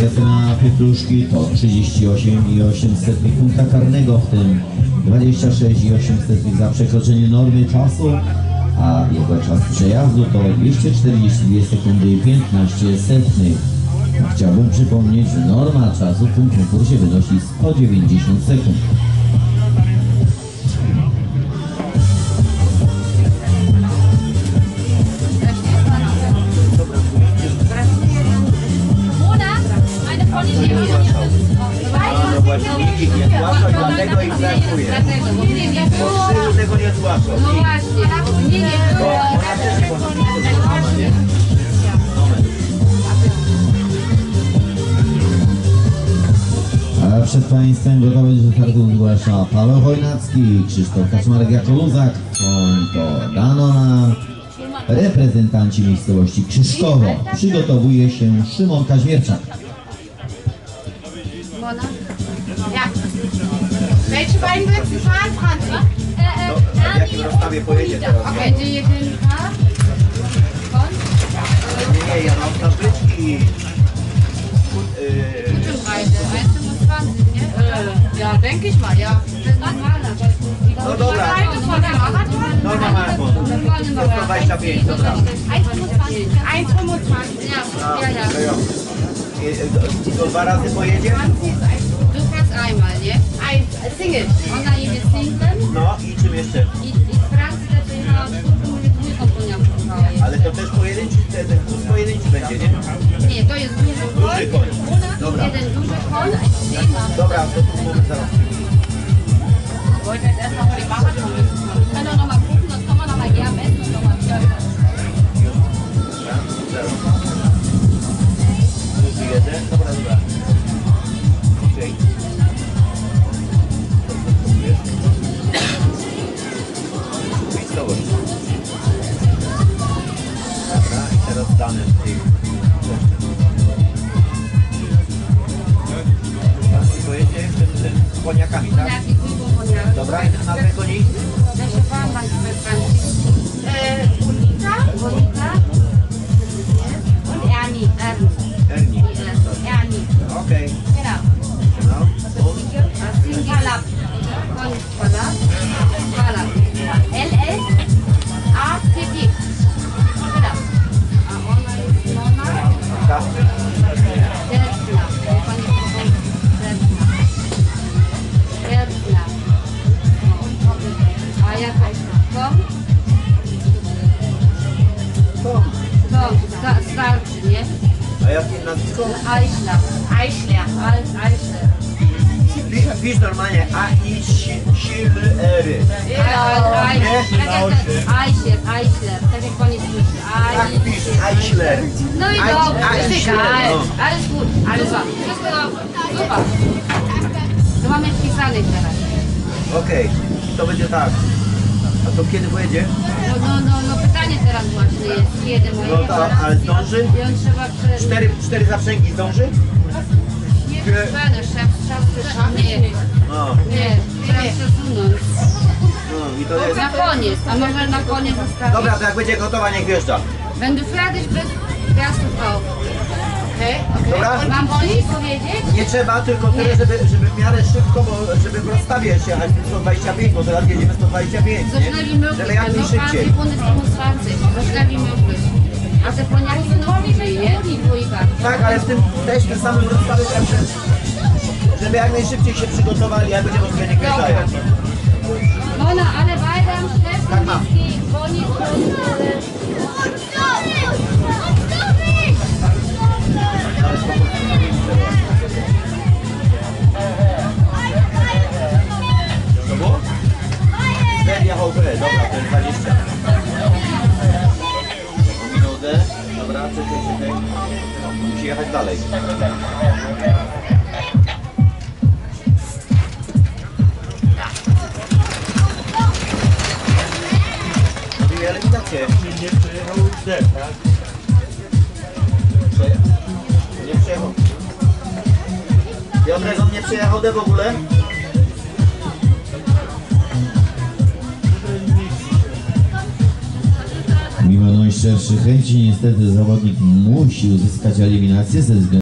Katarzyna Pietruszki to 38,8 punkta karnego, w tym 26,8 za przekroczenie normy czasu, a jego czas przejazdu to 242 sekundy 15 setnych. Chciałbym przypomnieć, że norma czasu w tym konkursie wynosi 190 sekund. No właśnie, nikt ich nie zgłaszał i dlatego ich brakuje. Bo krzyżu tego nie zgłaszał. No właśnie, nie było. A przed Państwem gotowy do startu zgłasza Paweł Chojnacki, Krzysztof Kaczmarek jako luzak, to Danona. Reprezentanci miejscowości Krzyszkowo. Przygotowuje się Szymon Kaźmierczak. Ja. Welche beiden willst du fahren, Franzi? W jakim rozstawie pojedzie teraz? Okay, die jedynka. Nie, ja mam tablyczki. Ja, denke ich mal, ja. Das ist normaler. No dobra. Norma maraton. 125, dobra. 1,25. Ja. To 2 razy pojedzie? Du fährst einmal, nie? Ein Single. Ona jedzie singlem No i czym jeszcze? i Francji też jechała dwójką konią. Ale to też pojedynczy, ten kurs pojedynczy będzie, nie? Nie, to jest duży koń. Duży koń. Dobra. Jeden duży koń. Dobra, to tu mamy zaraz. Wollte jetzt erst noch mal den Marathon machen. Wir können auch noch mal gucken, das kann man noch mal gerne messen und noch mal wieder. Dobra, dobra. Okej. Miejscowość. Dobra, i teraz dane w tych rzeczy. Pan pojedzie z koniakami, tak? Ja, die Prüfung von der. Dobra, i nazwę koni? Welche fahren wir für Franzi? Monika. Und Ernie. Ernie. Ernie. Okej. Genau. No. Das sind die Palab. Von Palab. Palab. LL. APP. Genau. Ona jest Mona. Tak. Derzna. Derzna. A jaka jest Tom? Tom. Starczy, nie? A jakie nazwisko? Eichler. Eichler. Pisz normalnie A-I-S-I-L-R. Eichler, tak jak pani słyszy. Tak, pisz Eichler. No i dobrze, jest Eichler, egal. no. Alles gut, super. Wszystko super. To mamy wpisanych teraz. Okej, to będzie tak. A to kiedy pojedzie? No pytanie teraz właśnie jest, kiedy No to, ale zdąży? I on trzeba Cztery zaprzęgi zdąży? Nie, nie, No, trzeba przesunąć. no i to jest. Na koniec, a może na koniec zostawić. Dobra, to jak będzie gotowa, niech wjeżdża. Wenn du fertig bist, fährst du drauf. Okay? Dobra? Mam coś powiedzieć? Nie trzeba, tylko tyle, żeby w miarę szybko, bo żeby w rozstawie się jechać 125, bo teraz jedziemy 125, So schnell wie nie? möglich, Żeby jak dann noch fahren najszybciej. Sekunde 25, so schnell wie möglich. A te koniaki są bliżej, nie? Die dwójka. Tak, ale w tym też w tym samym rozstawie, żeby jak najszybciej się przygotowali, jak będziemy sobie nie wjeżdżają. Mona, alle beide am Steffen, Tak mam. die Bonnie Co było? Seria HB, dobra, to jest 20. O minutę, dobra, czekaj. Musi jechać dalej. Robimy eliminację. Nie przejechał D, tak? Nie przejechał. Piotrek, on nie przejechał D w ogóle? Mimo najszczerszych chęci niestety zawodnik musi uzyskać eliminację ze względu